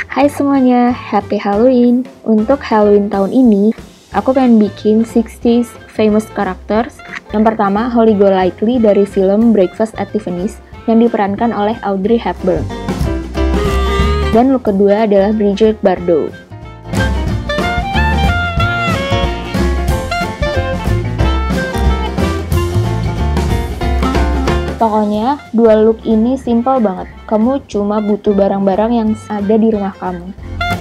Hai semuanya, Happy Halloween! Untuk Halloween tahun ini, aku pengen bikin 60s famous characters. Yang pertama, Holly Golightly dari film Breakfast at Tiffany's yang diperankan oleh Audrey Hepburn. Dan look kedua adalah Bridget Bardot. Pokoknya, dua look ini simple banget. Kamu cuma butuh barang-barang yang ada di rumah kamu.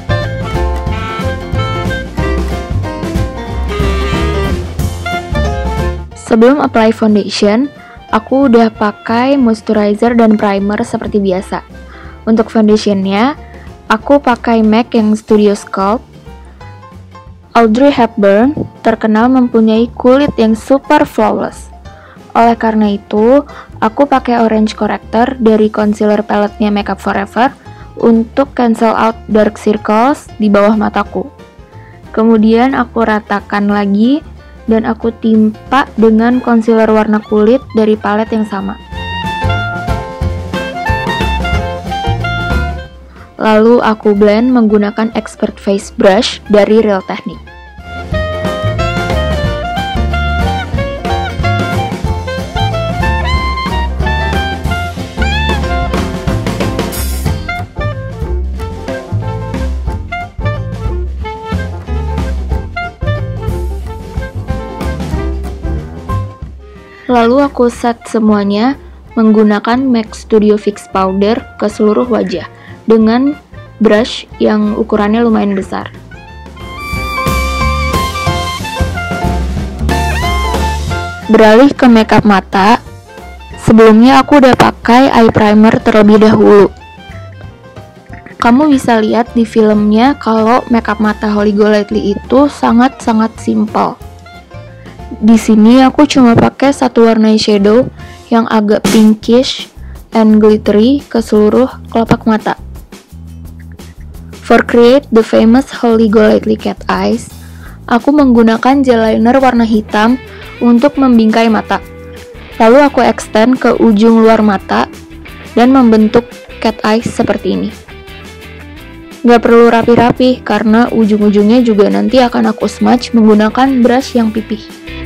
Sebelum apply foundation, aku udah pakai moisturizer dan primer seperti biasa. Untuk foundationnya, aku pakai MAC yang Studio Sculpt. Audrey Hepburn terkenal mempunyai kulit yang super flawless. Oleh karena itu, aku pakai orange corrector dari concealer paletnya Makeup Forever untuk cancel out dark circles di bawah mataku. Kemudian aku ratakan lagi dan aku timpa dengan concealer warna kulit dari palet yang sama. Lalu aku blend menggunakan Expert Face Brush dari Real Techniques. Lalu aku set semuanya menggunakan MAC Studio Fix Powder ke seluruh wajah dengan brush yang ukurannya lumayan besar. Beralih ke makeup mata, sebelumnya aku udah pakai eye primer terlebih dahulu. Kamu bisa lihat di filmnya kalau makeup mata Holly Golightly itu sangat-sangat simple. Di sini aku cuma pakai satu warna eyeshadow yang agak pinkish and glittery ke seluruh kelopak mata. For create the famous Holly Golightly cat eyes, aku menggunakan gel liner warna hitam untuk membingkai mata. Lalu aku extend ke ujung luar mata dan membentuk cat eyes seperti ini. Gak perlu rapi-rapi karena ujung-ujungnya juga nanti akan aku smudge menggunakan brush yang pipih.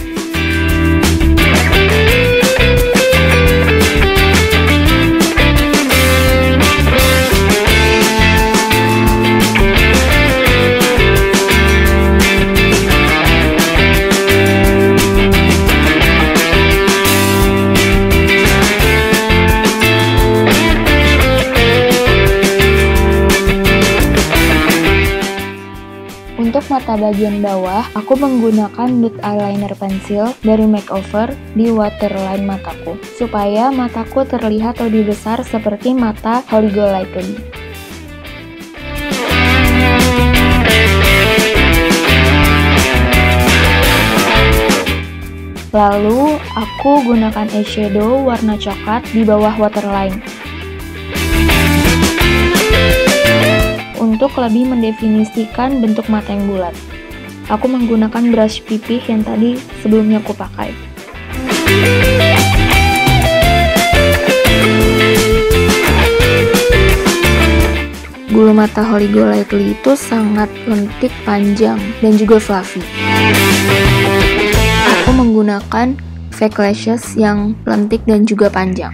Untuk mata bagian bawah, aku menggunakan nude eyeliner pensil dari Makeover di waterline mataku, supaya mataku terlihat lebih besar seperti mata Holly Golightly. Lalu, aku gunakan eyeshadow warna coklat di bawah waterline untuk lebih mendefinisikan bentuk mata yang bulat. Aku menggunakan brush pipih yang tadi sebelumnya aku pakai. Bulu mata Holly Golightly itu sangat lentik, panjang, dan juga fluffy. Aku menggunakan fake lashes yang lentik dan juga panjang.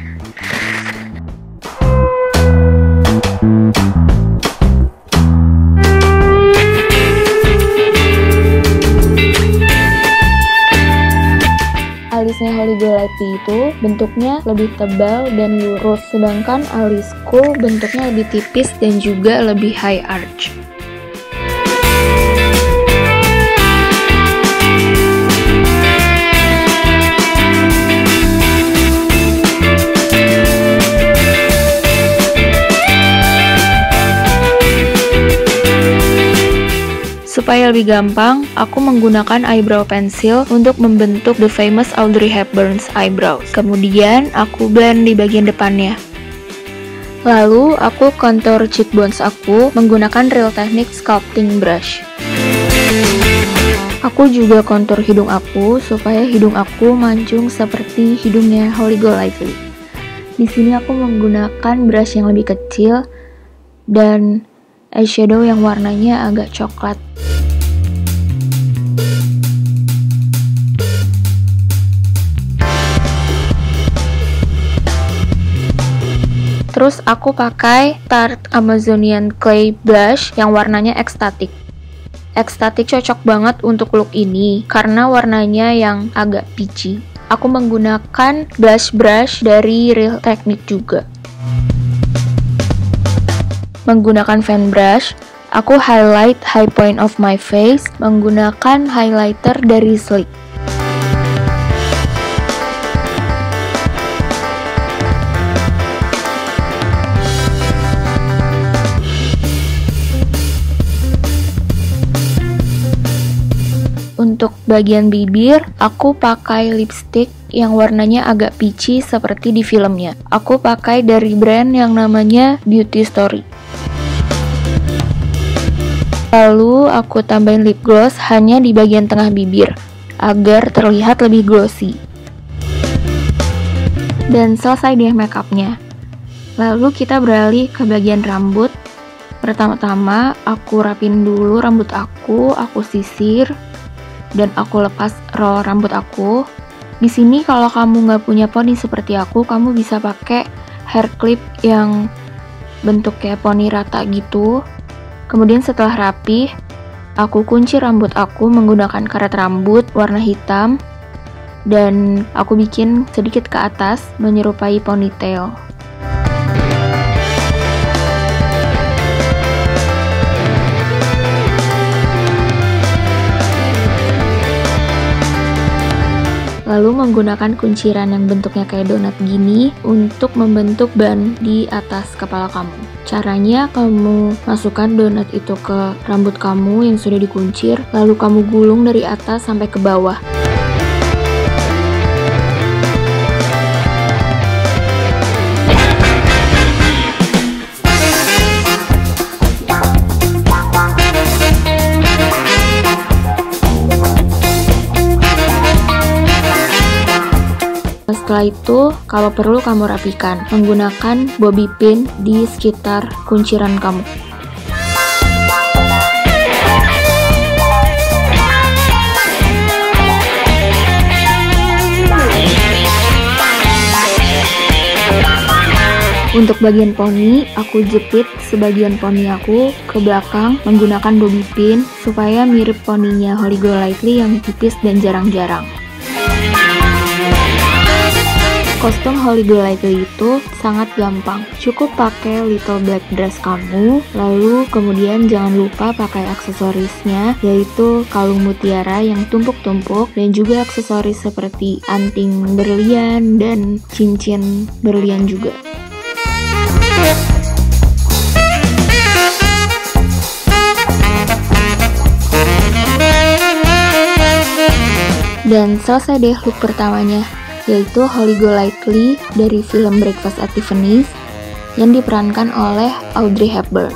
Alisnya Holly Golightly itu bentuknya lebih tebal dan lurus, sedangkan alisku bentuknya lebih tipis dan juga lebih high arch. Supaya lebih gampang, aku menggunakan eyebrow pencil untuk membentuk the famous Audrey Hepburn's eyebrows. Kemudian, aku blend di bagian depannya. Lalu, aku contour cheekbones aku menggunakan Real Techniques Sculpting Brush. Aku juga kontur hidung aku supaya hidung aku mancung seperti hidungnya Holly Golightly. Di sini aku menggunakan brush yang lebih kecil dan eyeshadow yang warnanya agak coklat. Terus aku pakai Tarte Amazonian Clay Blush yang warnanya Ecstatic. Ecstatic cocok banget untuk look ini karena warnanya yang agak peachy. Aku menggunakan blush brush dari Real Technique juga. Menggunakan fan brush, aku highlight high point of my face menggunakan highlighter dari Sleek. Untuk bagian bibir, aku pakai lipstick yang warnanya agak peachy seperti di filmnya. Aku pakai dari brand yang namanya Beauty Story. Lalu aku tambahin lip gloss hanya di bagian tengah bibir, agar terlihat lebih glossy. Dan selesai deh makeupnya. Lalu kita beralih ke bagian rambut. Pertama-tama aku rapin dulu rambut aku sisir. Dan aku lepas roll rambut aku. Di sini kalau kamu nggak punya poni seperti aku, kamu bisa pakai hair clip yang bentuknya poni rata gitu. Kemudian setelah rapi, aku kunci rambut aku menggunakan karet rambut warna hitam dan aku bikin sedikit ke atas menyerupai ponytail. Lalu menggunakan kunciran yang bentuknya kayak donat gini untuk membentuk ban di atas kepala kamu. Caranya kamu masukkan donat itu ke rambut kamu yang sudah dikuncir, lalu kamu gulung dari atas sampai ke bawah. Setelah itu, kalau perlu kamu rapikan menggunakan bobby pin di sekitar kunciran kamu. Untuk bagian poni, aku jepit sebagian poni aku ke belakang menggunakan bobby pin supaya mirip poninya Holly Golightly yang tipis dan jarang-jarang. Kostum Holly Golightly itu sangat gampang. Cukup pakai little black dress kamu, lalu kemudian jangan lupa pakai aksesorisnya, yaitu kalung mutiara yang tumpuk-tumpuk dan juga aksesoris seperti anting berlian dan cincin berlian juga. Dan selesai deh look pertamanya, yaitu Holly Golightly dari film Breakfast at Tiffany's yang diperankan oleh Audrey Hepburn.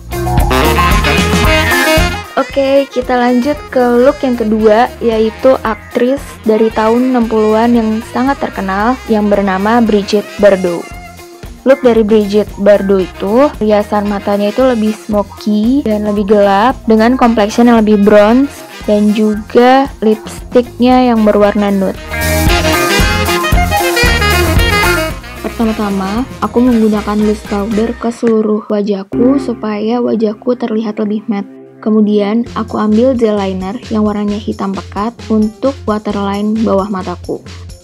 Oke, kita lanjut ke look yang kedua, yaitu aktris dari tahun 60-an yang sangat terkenal yang bernama Brigitte Bardot. Look dari Brigitte Bardot itu, riasan matanya itu lebih smoky dan lebih gelap dengan complexion yang lebih bronze dan juga lipstiknya yang berwarna nude. Pertama-tama, aku menggunakan loose powder ke seluruh wajahku supaya wajahku terlihat lebih matte. Kemudian, aku ambil gel liner yang warnanya hitam pekat untuk waterline bawah mataku.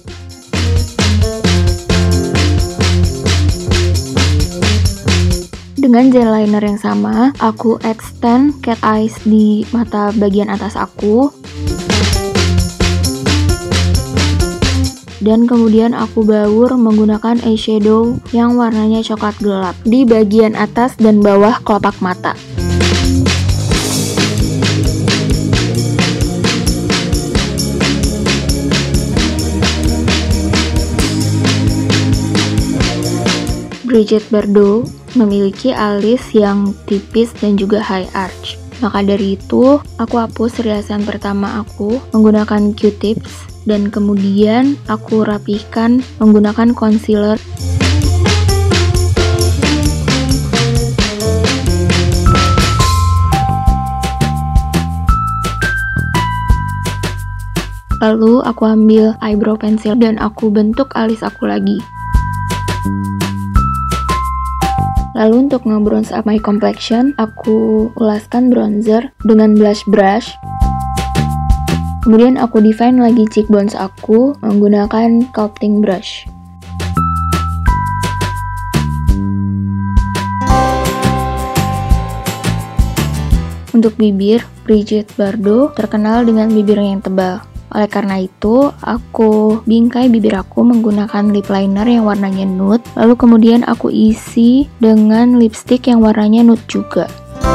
Dengan gel liner yang sama, aku extend cat eyes di mata bagian atas aku. Dan kemudian aku baur menggunakan eyeshadow yang warnanya coklat gelap di bagian atas dan bawah kelopak mata. Brigitte Bardot memiliki alis yang tipis dan juga high arch. Maka dari itu, aku hapus riasan pertama aku menggunakan Q-tips dan kemudian aku rapihkan menggunakan concealer. Lalu aku ambil eyebrow pencil dan aku bentuk alis aku lagi. Lalu untuk nge-bronze up my complexion, aku ulaskan bronzer dengan blush brush. Kemudian aku define lagi cheekbones aku menggunakan sculpting brush. Untuk bibir, Brigitte Bardot terkenal dengan bibirnya yang tebal. Oleh karena itu, aku bingkai bibir aku menggunakan lip liner yang warnanya nude, lalu kemudian aku isi dengan lipstick yang warnanya nude juga.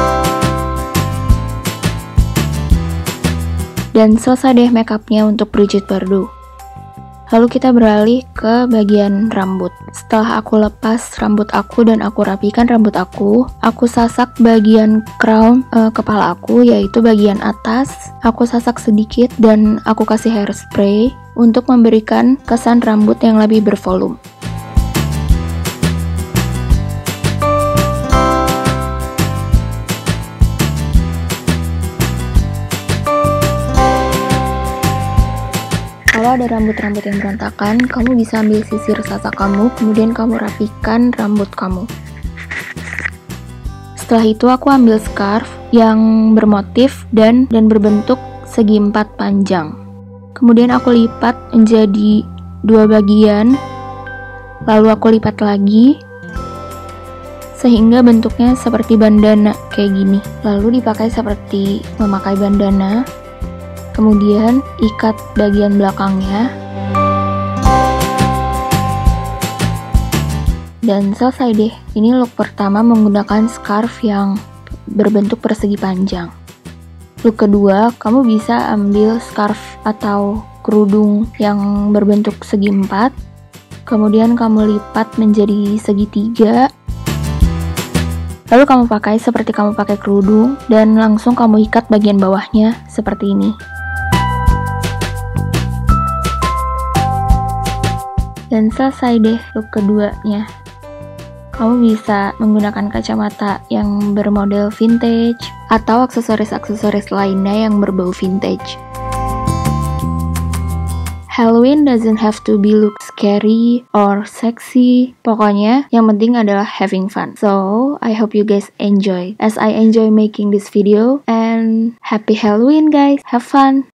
Dan selesai deh makeupnya untuk Brigitte Bardot. Lalu kita beralih ke bagian rambut. Setelah aku lepas rambut aku dan aku rapikan rambut aku sasak bagian crown kepala aku, yaitu bagian atas. Aku sasak sedikit dan aku kasih hairspray untuk memberikan kesan rambut yang lebih bervolume. Kalau ada rambut-rambut yang berantakan, kamu bisa ambil sisir sasak kamu, kemudian kamu rapikan rambut kamu. Setelah itu aku ambil scarf yang bermotif dan berbentuk segi empat panjang. Kemudian aku lipat menjadi dua bagian, lalu aku lipat lagi, sehingga bentuknya seperti bandana kayak gini. Lalu dipakai seperti memakai bandana. Kemudian ikat bagian belakangnya. Dan selesai deh. Ini look pertama menggunakan scarf yang berbentuk persegi panjang. Look kedua, kamu bisa ambil scarf atau kerudung yang berbentuk segi empat. Kemudian kamu lipat menjadi segitiga. Lalu kamu pakai seperti kamu pakai kerudung dan langsung kamu ikat bagian bawahnya seperti ini. Dan selesai deh look keduanya. Kamu bisa menggunakan kacamata yang bermodel vintage atau aksesoris-aksesoris lainnya yang berbau vintage. Halloween doesn't have to be look scary or sexy. Pokoknya yang penting adalah having fun. So, I hope you guys enjoy as I enjoy making this video, and happy Halloween guys. Have fun.